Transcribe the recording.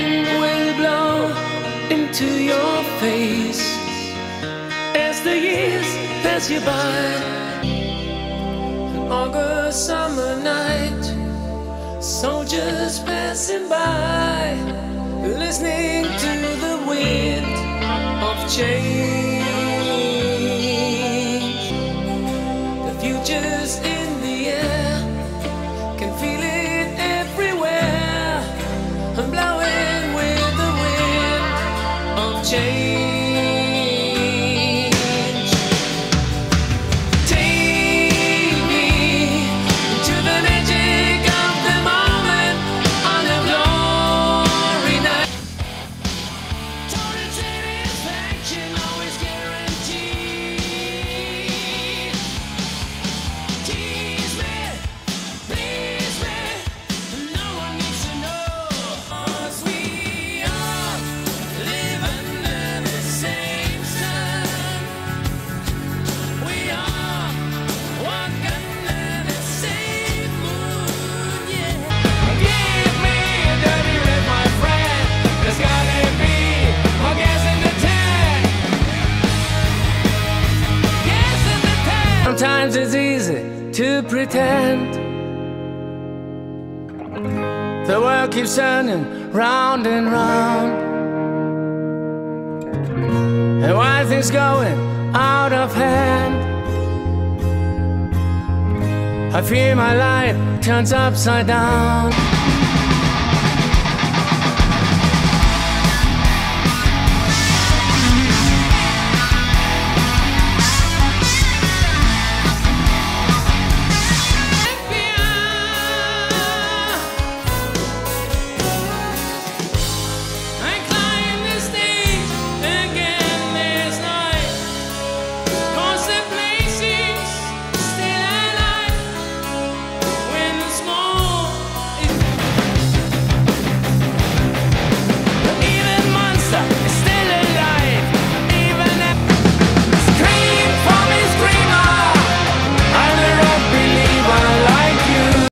Wind will blow into your face as the years pass you by. An August summer night, soldiers passing by, listening to the wind of change. The future's in the air, can feel it everywhere. I'm blowing with the wind of change. Take me to the magic of the moment on a glory night. Total satisfaction always guaranteed. Tease me, please me, no one needs to know. 'Cause we are living at the same sun. We are walking in the same moon, yeah. Give me a dirty red, my friend. There's gotta be more gas in the tank. Gas in the tank. Sometimes it's easy to pretend. The world keeps turning round and round, and why things going out of hand. I fear my life turns upside down.